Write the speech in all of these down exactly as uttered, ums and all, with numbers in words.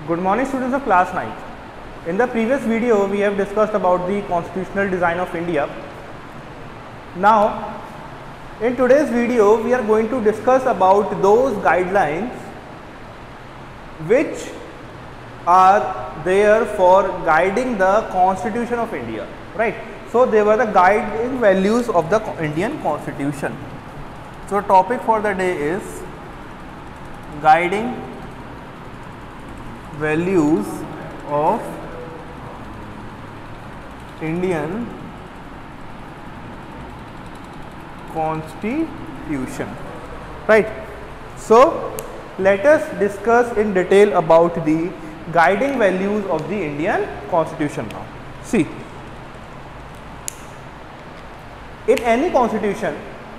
Good morning, students of class ninth. In the previous video we have discussed about the constitutional design of India. Now in today's video we are going to discuss about those guidelines which are there for guiding the Constitution of India, right? So they were the guiding values of the Indian Constitution. So topic for the day is guiding values of Indian Constitution, right? So let us discuss in detail about the guiding values of the Indian Constitution now. See, in any constitution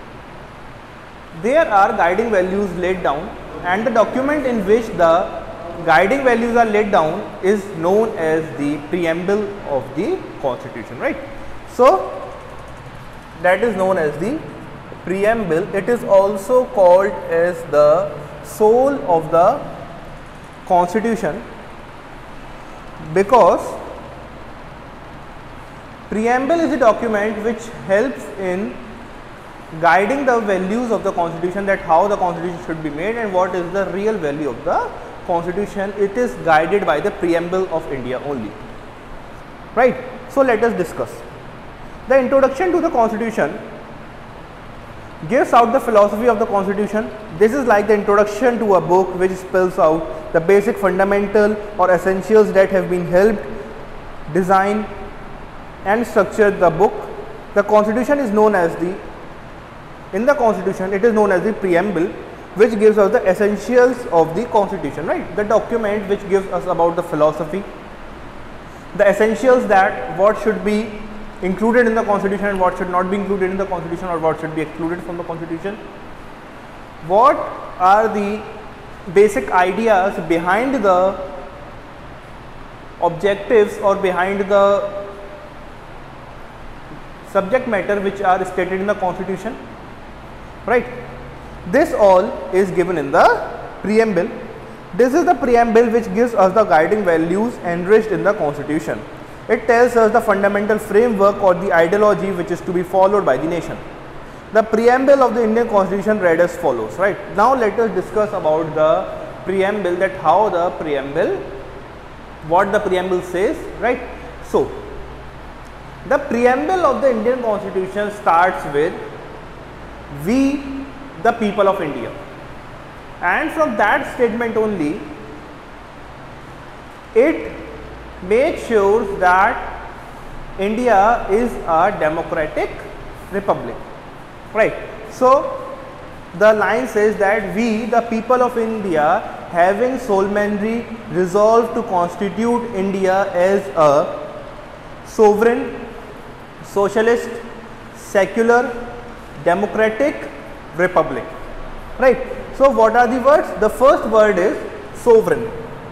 there are guiding values laid down, and the document in which the guiding values are laid down is known as the preamble of the Constitution, right? So that is known as the preamble. It is also called as the soul of the Constitution, because preamble is a document which helps in guiding the values of the Constitution, that how the Constitution should be made and what is the real value of the Constitution. It is guided by the preamble of India only, right? So let us discuss. The introduction to the Constitution gives out the philosophy of the Constitution. This is like the introduction to a book which spells out the basic fundamental or essentials that have been helped design and structure the book. The Constitution is known as the in the Constitution it is known as the preamble, which gives us the essentials of the Constitution, right? The document which gives us about the philosophy, the essentials, that what should be included in the Constitution and what should not be included in the Constitution, or what should be excluded from the Constitution. What are the basic ideas behind the objectives or behind the subject matter which are stated in the Constitution, right? This all is given in the preamble. This is the preamble which gives us the guiding values enriched in the Constitution. It tells us the fundamental framework or the ideology which is to be followed by the nation. The preamble of the Indian Constitution read as follows, right? Now let us discuss about the preamble, that how the preamble, what the preamble says, right? So the preamble of the Indian Constitution starts with "We the people of India," and from that statement only it makes sure that India is a democratic republic, right? So the line says that "We the people of India, having solemnly resolved to constitute India as a sovereign, socialist, secular, democratic republic," right? So what are the words? The first word is sovereign.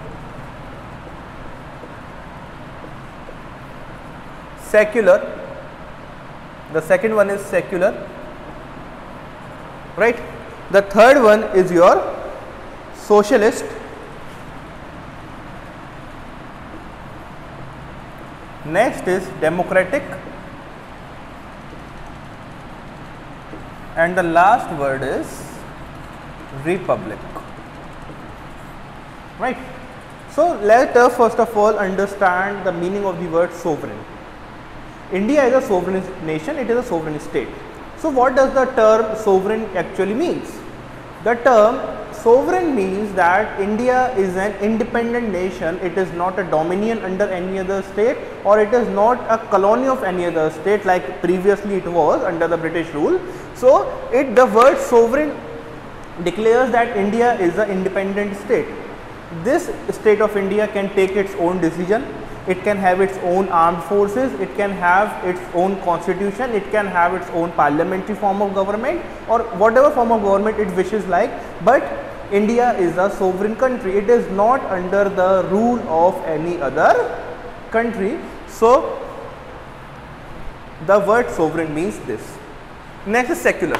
Secular, the second one is secular, right? The third one is your socialist. Next is democratic, and the last word is republic, right? So let us first of all understand the meaning of the word sovereign. India is a sovereign nation, it is a sovereign state. So what does the term sovereign actually means? The term sovereign means that India is an independent nation. It is not a dominion under any other state, or it is not a colony of any other state like previously it was under the British rule. So it, the word sovereign declares that India is an independent state. This state of India can take its own decision. It can have its own armed forces, it can have its own constitution, it can have its own parliamentary form of government, or whatever form of government it wishes like, but India is a sovereign country. It is not under the rule of any other country. So the word sovereign means this. Next is secular.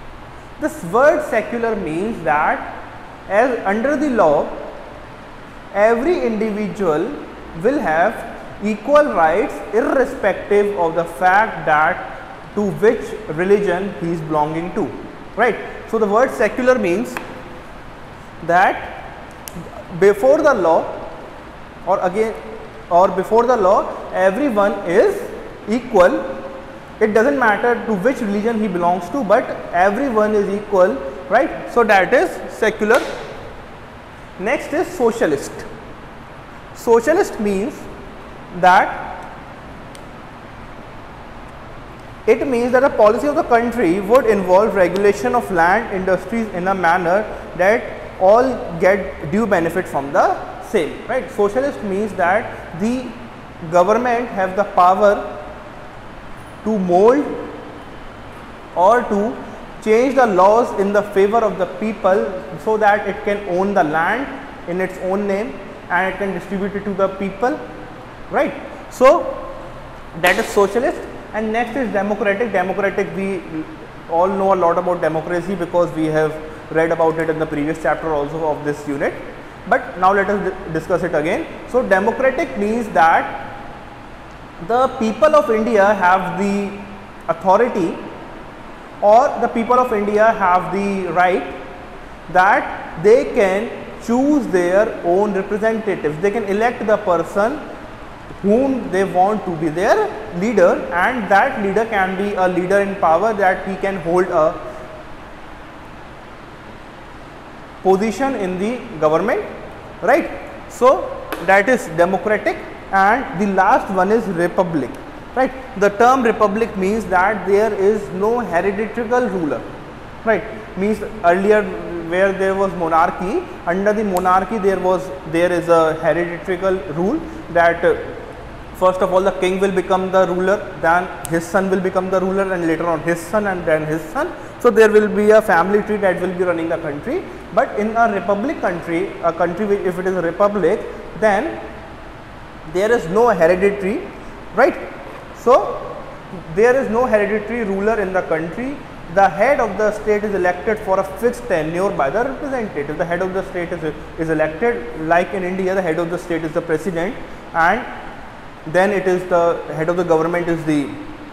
This word secular means that as under the law every individual will have equal rights irrespective of the fact that to which religion he is belonging to, right. So the word secular means that before the law, or again or before the law, everyone is equal. It doesn't matter to which religion he belongs to, but everyone is equal, right. So that is secular. Next is socialist. Socialist means that it means that the policy of the country would involve regulation of land industries in a manner that all get due benefit from the same, right. Socialist means that the government have the power to mold or to change the laws in the favor of the people so that it can own the land in its own name and it can distribute it to the people, right. So that is socialist. And next is democratic. Democratic, we all know a lot about democracy because we have read about it in the previous chapter also of this unit, but now let us discuss it again. So democratic means that the people of India have the authority, or the people of India have the right that they can choose their own representatives. They can elect the person whom they want to be their leader, and that leader can be a leader in power, that he can hold a position in the government, right. So that is democratic. And the last one is republic, right. The term republic means that there is no hereditary ruler, right. Means earlier where there was monarchy, under the monarchy there was there is a hereditary rule that uh, first of all the king will become the ruler, then his son will become the ruler, and later on his son, and then his son. So there will be a family tree that will be running the country. But in a republic country, a country which, if it is a republic, then there is no hereditary, right. So there is no hereditary ruler in the country. The head of the state is elected for a fixed tenure by the representative. The head of the state is, is elected, like in India the head of the state is the president, and then it is the head of the government is the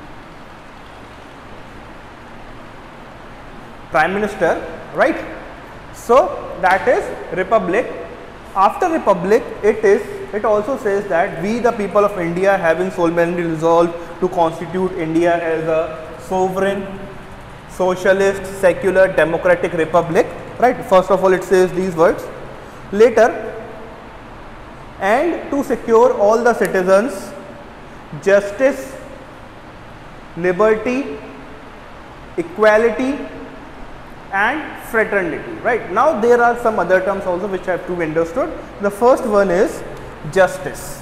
prime minister, right. So that is republic. After republic, it is it also says that we the people of India having solemnly resolved to constitute India as a sovereign, socialist, secular, democratic republic, right. First of all it says these words. Later, and to secure all the citizens justice, liberty, equality and fraternity, right. Now there are some other terms also which have to be understood. The first one is justice.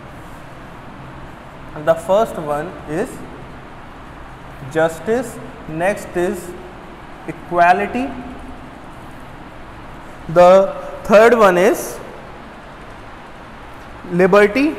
And the first one is justice, next is equality, the third one is liberty,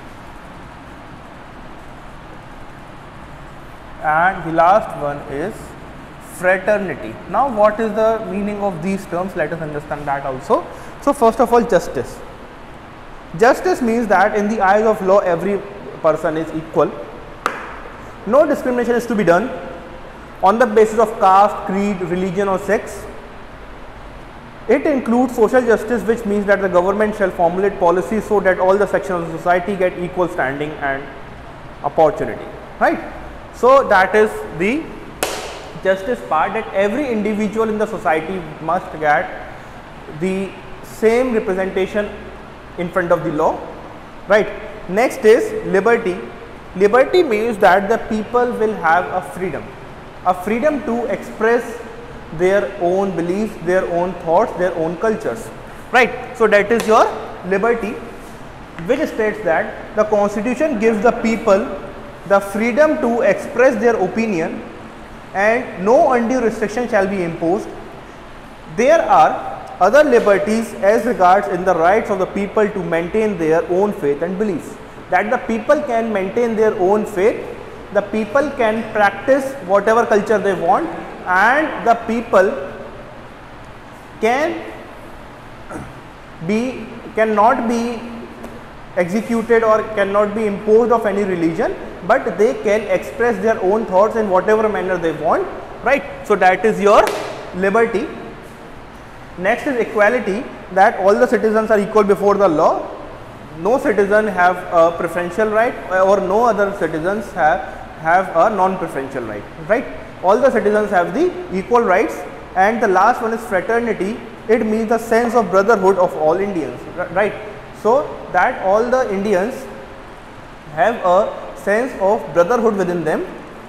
and the last one is fraternity. Now what is the meaning of these terms? Let us understand that also. So first of all, justice. Justice means that in the eyes of law every person is equal. No discrimination is to be done on the basis of caste, creed, religion or sex. It includes social justice, which means that the government shall formulate policies so that all the sections of society get equal standing and opportunity, right. So that is the justice part, that every individual in the society must get the same representation in front of the law, right. Next is liberty. Liberty means that the people will have a freedom, a freedom to express their own beliefs, their own thoughts, their own cultures, right. So that is your liberty, which states that the constitution gives the people the freedom to express their opinion and no undue restriction shall be imposed. There are other liberties as regards in the rights of the people to maintain their own faith and beliefs, that the people can maintain their own faith, the people can practice whatever culture they want, and the people can be cannot be executed or cannot be imposed of any religion, but they can express their own thoughts in whatever manner they want, right. So that is your liberty. Next is equality, that all the citizens are equal before the law. No citizen have a preferential right, or no other citizens have have a non-preferential right, right. All the citizens have the equal rights. And the last one is fraternity. It means the sense of brotherhood of all Indians, right. So that all the Indians have a sense of brotherhood within them.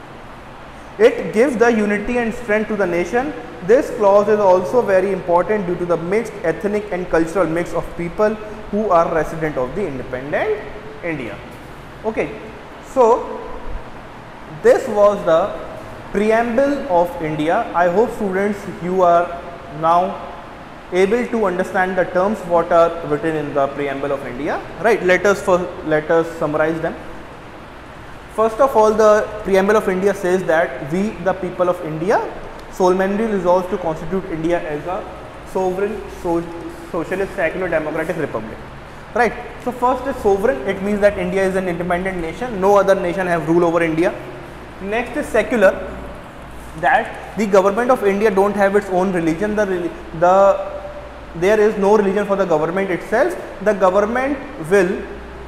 It gives the unity and strength to the nation. This clause is also very important due to the mixed ethnic and cultural mix of people who are resident of the independent India. Okay, so this was the preamble of India. I hope students you are now able to understand the terms what are written in the preamble of India, right. Let us first let us summarize them. First of all, the preamble of India says that we the people of India solemnly resolve to constitute India as a sovereign, so, socialist, secular, democratic republic, right. So first is sovereign. It means that India is an independent nation, no other nation have rule over India. Next is secular, that the government of India don't have its own religion. The, the there is no religion for the government itself. The government will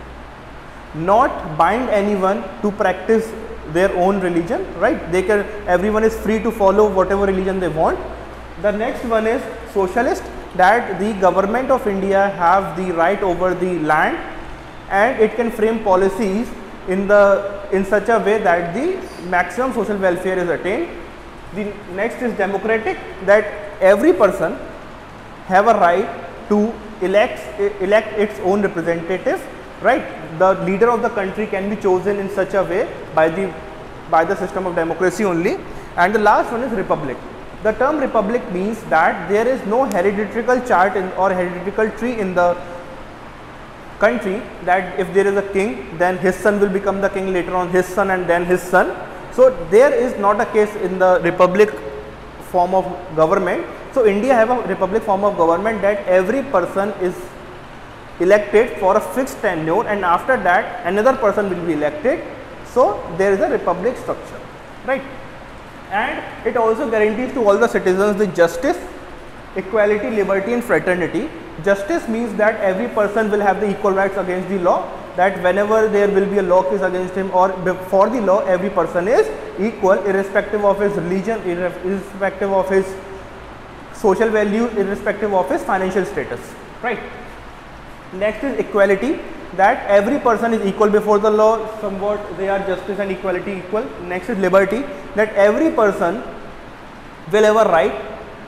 not bind anyone to practice their own religion, right. They can, everyone is free to follow whatever religion they want. The next one is socialist, that the government of India have the right over the land and it can frame policies in the in such a way that the maximum social welfare is attained. The next is democratic, that every person have a right to elect elect its own representative, right. The leader of the country can be chosen in such a way by the by the system of democracy only. And the last one is republic. The term republic means that there is no hereditary chart in, or hereditary tree in the country, that if there is a king, then his son will become the king, later on his son, and then his son. So there is not a case in the republic form of government. So India have a republic form of government, that every person is elected for a fixed tenure and after that another person will be elected. So there is a republic structure, right. And it also guarantees to all the citizens the justice, equality, liberty and fraternity. Justice means that every person will have the equal rights against the law, that whenever there will be a law case against him or before the law, every person is equal irrespective of his religion, irrespective of his social value, irrespective of his financial status, right. Next is equality, that every person is equal before the law, somewhat they are justice and equality equal. Next is liberty, that every person will have a right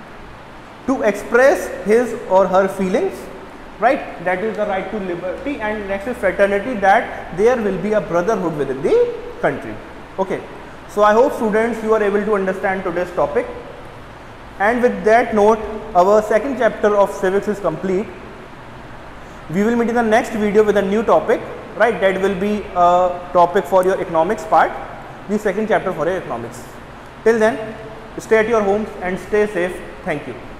to express his or her feelings, right, that is the right to liberty. And next is fraternity, that there will be a brotherhood within the country. Okay, so I hope students you are able to understand today's topic, and with that note our second chapter of civics is complete. We will meet in the next video with a new topic, right, that will be a topic for your economics part, the second chapter for your economics. Till then, stay at your homes and stay safe. Thank you.